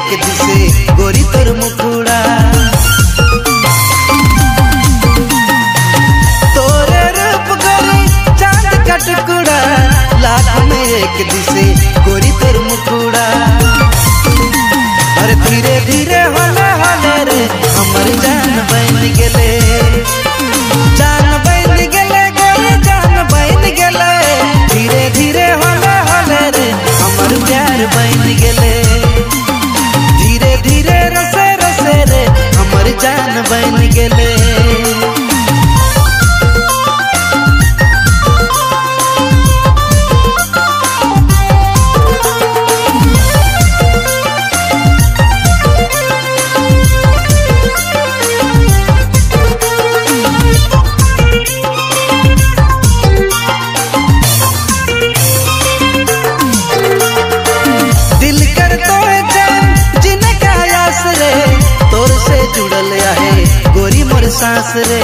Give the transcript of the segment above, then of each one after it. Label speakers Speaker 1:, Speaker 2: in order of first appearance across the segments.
Speaker 1: एक दिसे गोरी तोर मुखड़ा। तोरे रूप गोरी चांद का टुकड़ा, लाख में एक दिसे गोरी तोर मुखड़ा। अरे धीरे धीरे होले होले रे हमर जान बन गेले, जान बन गेले गोरी जान बन गेले। धीरे धीरे होले होले रे हमर प्यार बन गेले, धीरे धीरे रसे रसे रे हमर जान बन गेले। जुड़ल है गोरी मोर सांस रे,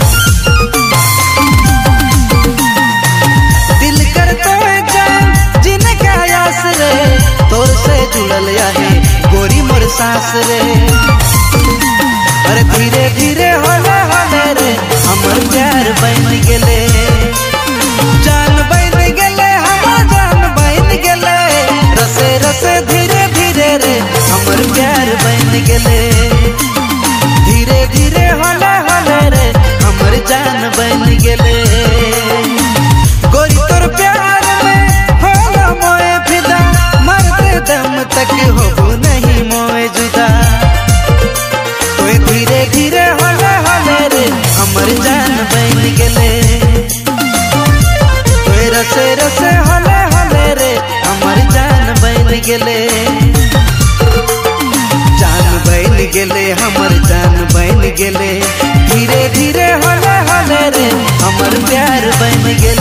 Speaker 1: दिल कर तो जान जीने का आस रे। तोर से जुड़ल है गोरी मोर सांस रे। अरे धीरे धीरे होले होले रे हमर प्यार बन गेले, जान बन गेले हमर जान बन गेले। रसे रसे धीरे धीरे रे हमर प्यार बन गेले, धीरे धीरे होले होले रे हमर जान बन गेले। गोरी तोर प्यार में होला मोए फिदा, मरते दम तक होबो नहीं मोए जुदा। तोए धीरे धीरे होले होले रे हमर जान बन गेले, तोए रसे रसे होले होले रे हमर जान बन गेले, जान बन गेले हमर जान बन गेले। धीरे धीरे होले होले रे हमर प्यार बन गेले।